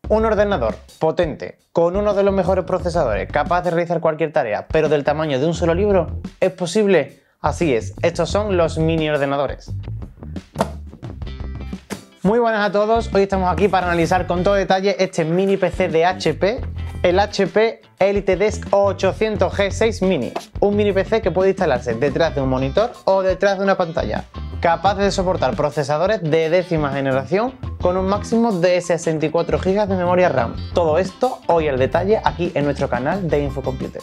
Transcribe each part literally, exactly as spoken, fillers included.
Un ordenador potente, con uno de los mejores procesadores, capaz de realizar cualquier tarea, pero del tamaño de un solo libro, ¿es posible? Así es, estos son los mini ordenadores. Muy buenas a todos, hoy estamos aquí para analizar con todo detalle este mini P C de H P, el H P EliteDesk ochocientos G seis Mini, un mini P C que puede instalarse detrás de un monitor o detrás de una pantalla, capaz de soportar procesadores de décima generación con un máximo de sesenta y cuatro gigas de memoria RAM. Todo esto hoy al detalle aquí en nuestro canal de Infocomputer.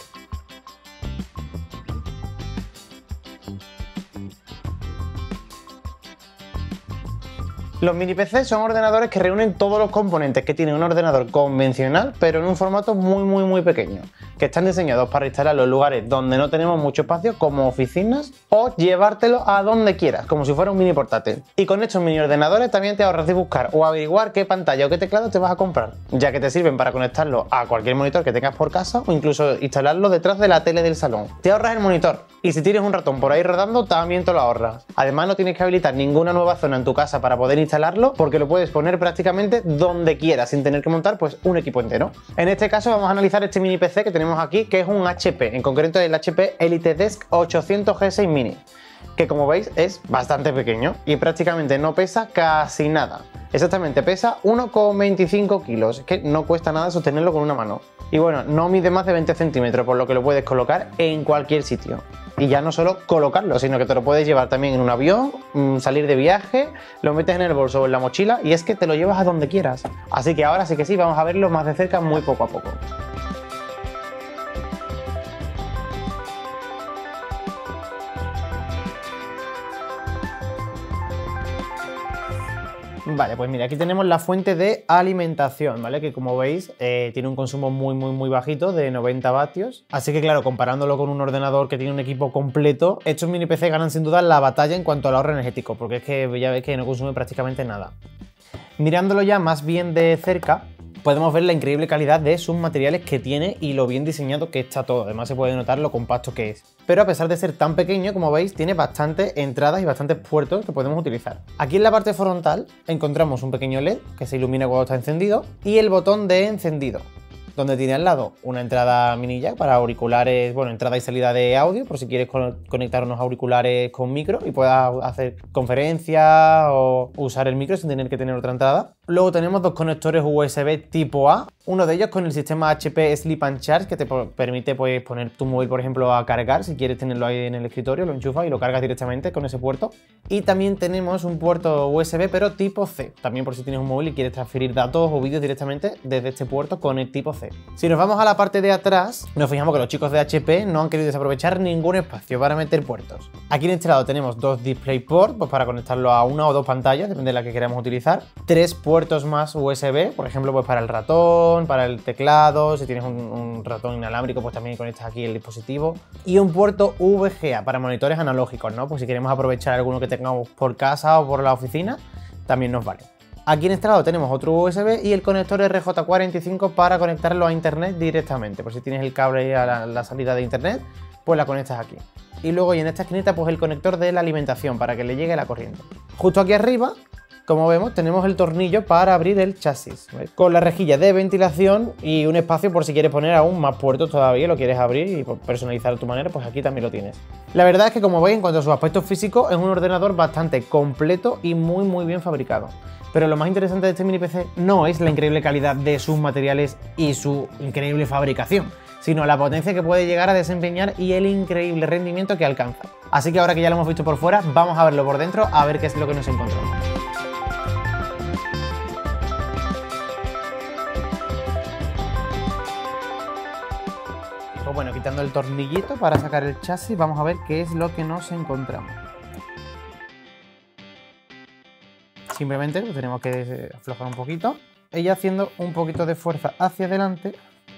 Los mini P C son ordenadores que reúnen todos los componentes que tiene un ordenador convencional, pero en un formato muy muy muy pequeño, que están diseñados para instalarlos en lugares donde no tenemos mucho espacio, como oficinas, o llevártelo a donde quieras, como si fuera un mini portátil. Y con estos mini ordenadores también te ahorras de buscar o averiguar qué pantalla o qué teclado te vas a comprar, ya que te sirven para conectarlo a cualquier monitor que tengas por casa o incluso instalarlo detrás de la tele del salón. Te ahorras el monitor, y si tienes un ratón por ahí rodando también te lo ahorras. Además no tienes que habilitar ninguna nueva zona en tu casa para poder instalarlo, porque lo puedes poner prácticamente donde quieras sin tener que montar pues un equipo entero. En este caso vamos a analizar este mini P C que tenemos aquí, que es un H P, en concreto el H P EliteDesk ochocientos G seis Mini, que como veis es bastante pequeño y prácticamente no pesa casi nada. Exactamente pesa uno coma veinticinco kilos, que no cuesta nada sostenerlo con una mano. Y bueno, no mide más de veinte centímetros, por lo que lo puedes colocar en cualquier sitio. Y ya no solo colocarlo, sino que te lo puedes llevar también en un avión, salir de viaje, lo metes en el bolso o en la mochila y es que te lo llevas a donde quieras. Así que ahora sí que sí, vamos a verlo más de cerca muy poco a poco. Vale, pues mira, aquí tenemos la fuente de alimentación, ¿vale? Que como veis eh, tiene un consumo muy muy muy bajito de noventa vatios. Así que claro, comparándolo con un ordenador que tiene un equipo completo, estos mini P C ganan sin duda la batalla en cuanto al ahorro energético, porque es que ya veis que no consume prácticamente nada. Mirándolo ya más bien de cerca, podemos ver la increíble calidad de sus materiales que tiene y lo bien diseñado que está todo. Además se puede notar lo compacto que es. Pero a pesar de ser tan pequeño, como veis, tiene bastantes entradas y bastantes puertos que podemos utilizar. Aquí en la parte frontal encontramos un pequeño L E D que se ilumina cuando está encendido y el botón de encendido, donde tiene al lado una entrada mini jack para auriculares, bueno, entrada y salida de audio, por si quieres conectar unos auriculares con micro y puedas hacer conferencias o usar el micro sin tener que tener otra entrada. Luego tenemos dos conectores U S B tipo A, uno de ellos con el sistema H P Sleep and Charge, que te permite pues, poner tu móvil, por ejemplo, a cargar. Si quieres tenerlo ahí en el escritorio, lo enchufas y lo cargas directamente con ese puerto. Y también tenemos un puerto U S B, pero tipo C, también por si tienes un móvil y quieres transferir datos o vídeos directamente desde este puerto con el tipo C. Si nos vamos a la parte de atrás, nos fijamos que los chicos de H P no han querido desaprovechar ningún espacio para meter puertos. Aquí en este lado tenemos dos DisplayPort, pues para conectarlo a una o dos pantallas, depende de la que queramos utilizar. Tres puertos más U S B, por ejemplo, pues para el ratón, para el teclado. Si tienes un, un ratón inalámbrico, pues también conectas aquí el dispositivo. Y un puerto V G A para monitores analógicos, ¿no? Pues si queremos aprovechar alguno que tengamos por casa o por la oficina, también nos vale. Aquí en este lado tenemos otro U S B y el conector R J cuarenta y cinco para conectarlo a internet directamente. Por si tienes el cable a la, la salida de internet, pues la conectas aquí. Y luego y en esta esquinita pues el conector de la alimentación para que le llegue la corriente. Justo aquí arriba, como vemos, tenemos el tornillo para abrir el chasis, ¿ves? Con la rejilla de ventilación y un espacio por si quieres poner aún más puertos todavía, lo quieres abrir y personalizar a tu manera, pues aquí también lo tienes. La verdad es que, como veis, en cuanto a sus aspectos físicos, es un ordenador bastante completo y muy muy bien fabricado. Pero lo más interesante de este mini P C no es la increíble calidad de sus materiales y su increíble fabricación, sino la potencia que puede llegar a desempeñar y el increíble rendimiento que alcanza. Así que ahora que ya lo hemos visto por fuera, vamos a verlo por dentro a ver qué es lo que nos encontramos. Pues bueno, quitando el tornillito para sacar el chasis, vamos a ver qué es lo que nos encontramos. Simplemente lo tenemos que aflojar un poquito. Y haciendo un poquito de fuerza hacia adelante,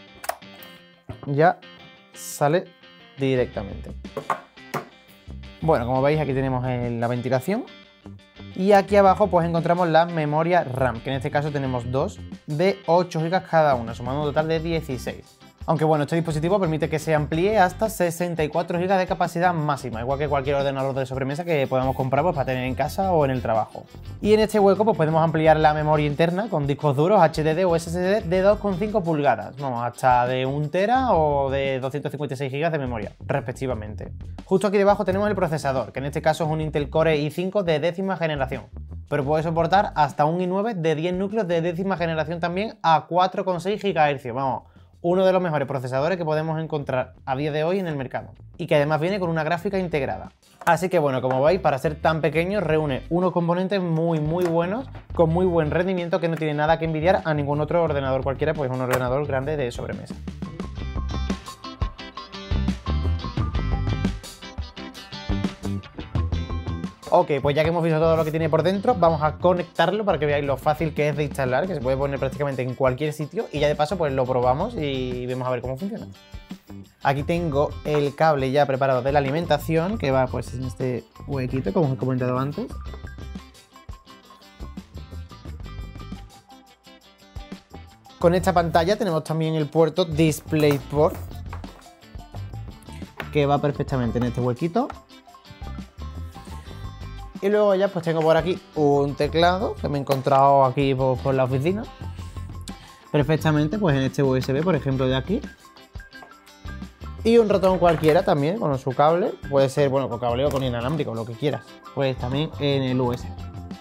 ya sale directamente. Bueno, como veis, aquí tenemos la ventilación. Y aquí abajo pues encontramos la memoria RAM, que en este caso tenemos dos de ocho gigas cada una, sumando un total de dieciséis. Aunque bueno, este dispositivo permite que se amplíe hasta sesenta y cuatro gigas de capacidad máxima, igual que cualquier ordenador de sobremesa que podamos comprar pues, para tener en casa o en el trabajo. Y en este hueco pues, podemos ampliar la memoria interna con discos duros H D D o S S D de dos coma cinco pulgadas, vamos, hasta de un tera o de doscientos cincuenta y seis gigas de memoria, respectivamente. Justo aquí debajo tenemos el procesador, que en este caso es un Intel Core i cinco de décima generación, pero puede soportar hasta un i nueve de diez núcleos de décima generación también a cuatro coma seis gigahercios, vamos, uno de los mejores procesadores que podemos encontrar a día de hoy en el mercado y que además viene con una gráfica integrada. Así que bueno, como veis, para ser tan pequeño reúne unos componentes muy muy buenos con muy buen rendimiento que no tiene nada que envidiar a ningún otro ordenador cualquiera, pues un ordenador grande de sobremesa. Ok, pues ya que hemos visto todo lo que tiene por dentro, vamos a conectarlo para que veáis lo fácil que es de instalar, que se puede poner prácticamente en cualquier sitio y ya de paso pues lo probamos y vemos a ver cómo funciona. Aquí tengo el cable ya preparado de la alimentación, que va pues en este huequito, como os he comentado antes. Con esta pantalla tenemos también el puerto DisplayPort, que va perfectamente en este huequito. Y luego ya pues tengo por aquí un teclado que me he encontrado aquí por, por la oficina. Perfectamente pues en este U S B, por ejemplo, de aquí. Y un ratón cualquiera también con su cable. Puede ser, bueno, con cable o con inalámbrico, lo que quieras. Pues también en el U S B.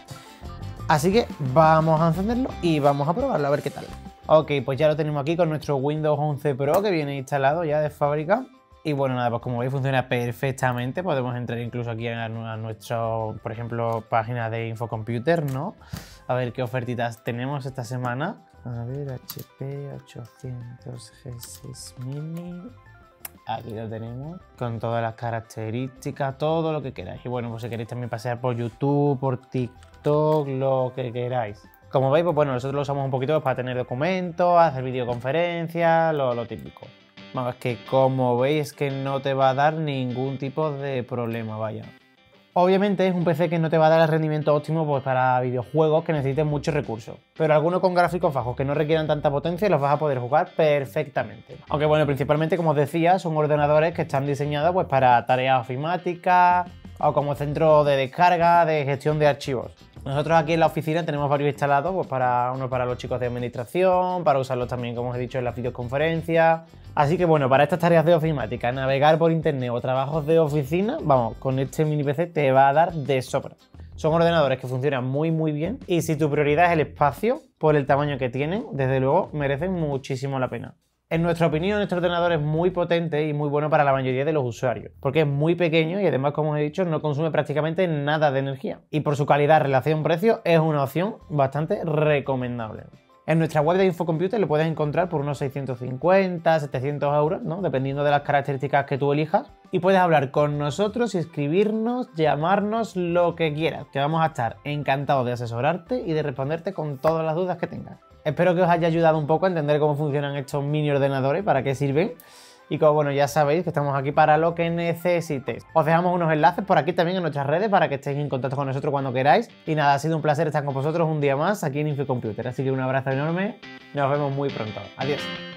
Así que vamos a encenderlo y vamos a probarlo a ver qué tal. Ok, pues ya lo tenemos aquí con nuestro Windows once Pro que viene instalado ya de fábrica. Y bueno, nada, pues como veis funciona perfectamente. Podemos entrar incluso aquí a, a nuestra, por ejemplo, página de Infocomputer, ¿no? A ver qué ofertitas tenemos esta semana. A ver, H P ochocientos G seis Mini. Aquí lo tenemos, con todas las características, todo lo que queráis. Y bueno, pues si queréis también pasear por YouTube, por TikTok, lo que queráis. Como veis, pues bueno, nosotros lo usamos un poquito para tener documentos, hacer videoconferencias, lo, lo típico. Vamos, es que como veis que no te va a dar ningún tipo de problema, vaya. Obviamente es un P C que no te va a dar el rendimiento óptimo pues, para videojuegos que necesiten muchos recursos, pero algunos con gráficos bajos que no requieran tanta potencia los vas a poder jugar perfectamente. Aunque bueno, principalmente como os decía, son ordenadores que están diseñados pues, para tareas ofimáticas o como centro de descarga, de gestión de archivos. Nosotros aquí en la oficina tenemos varios instalados, pues para uno para los chicos de administración, para usarlos también, como os he dicho, en las videoconferencias. Así que bueno, para estas tareas de ofimática, navegar por internet o trabajos de oficina, vamos, con este mini P C te va a dar de sobra. Son ordenadores que funcionan muy muy bien y si tu prioridad es el espacio, por el tamaño que tienen, desde luego merecen muchísimo la pena. En nuestra opinión, este ordenador es muy potente y muy bueno para la mayoría de los usuarios, porque es muy pequeño y además, como os he dicho, no consume prácticamente nada de energía. Y por su calidad relación-precio es una opción bastante recomendable. En nuestra web de Infocomputer lo puedes encontrar por unos seiscientos cincuenta, setecientos euros, ¿no? Dependiendo de las características que tú elijas. Y puedes hablar con nosotros, escribirnos, llamarnos, lo que quieras, que vamos a estar encantados de asesorarte y de responderte con todas las dudas que tengas. Espero que os haya ayudado un poco a entender cómo funcionan estos mini ordenadores, para qué sirven. Y como bueno, ya sabéis que estamos aquí para lo que necesitéis. Os dejamos unos enlaces por aquí también en nuestras redes para que estéis en contacto con nosotros cuando queráis. Y nada, ha sido un placer estar con vosotros un día más aquí en Infocomputer. Así que un abrazo enorme, nos vemos muy pronto. Adiós.